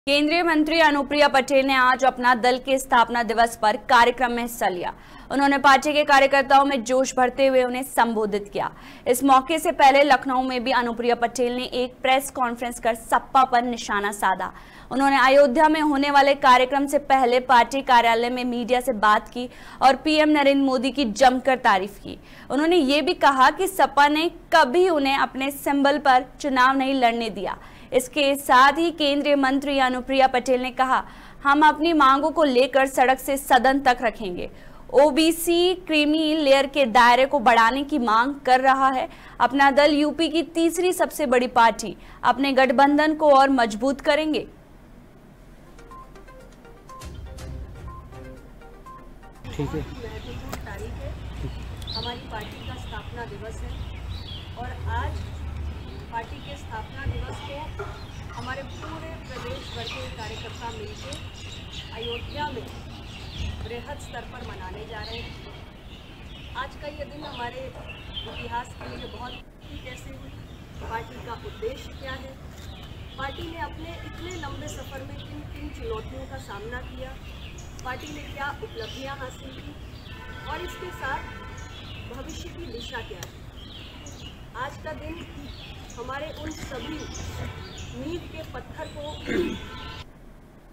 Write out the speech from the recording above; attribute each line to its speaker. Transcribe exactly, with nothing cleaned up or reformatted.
Speaker 1: केंद्रीय मंत्री अनुप्रिया पटेल ने आज अपना दल के स्थापना दिवस पर कार्यक्रम में हिस्सा लिया। उन्होंने पार्टी के कार्यकर्ताओं में जोश भरते हुए उन्हें संबोधित किया। इस मौके से पहले लखनऊ में भी अनुप्रिया पटेल ने एक प्रेस कॉन्फ्रेंस कर सपा पर निशाना साधा। उन्होंने अयोध्या में होने वाले कार्यक्रम से पहले पार्टी कार्यालय में मीडिया से बात की और पीएम नरेंद्र मोदी की जमकर तारीफ की। उन्होंने ये भी कहा कि सपा ने कभी उन्हें अपने सिंबल पर चुनाव नहीं लड़ने दिया। इसके साथ ही केंद्रीय मंत्री अनुप्रिया पटेल ने कहा, हम अपनी मांगों को लेकर सड़क से सदन तक रखेंगे। ओबीसी क्रीमी लेयर के दायरे को बढ़ाने की मांग कर रहा है। अपना दल यूपी की तीसरी सबसे बड़ी पार्टी अपने गठबंधन को और मजबूत करेंगे।
Speaker 2: ठीक है।
Speaker 3: महत्वपूर्ण तारीख है, हमारी पार्टी का स्थापना दिवस है और आज पार्टी के स्थापना दिवस को हमारे पूरे प्रदेश भर के कार्यकर्ता मिलकर अयोध्या में बृहद स्तर पर मनाने जा रहे हैं। आज का ये दिन हमारे इतिहास के लिए बहुत ही कैसे हुई, पार्टी का उद्देश्य क्या है, पार्टी ने अपने इतने लंबे सफ़र में किन किन चुनौतियों का सामना किया, पार्टी ने क्या उपलब्धियां हासिल की और इसके साथ भविष्य की दिशा क्या है। आज का दिन हमारे उन सभी नींव के पत्थर को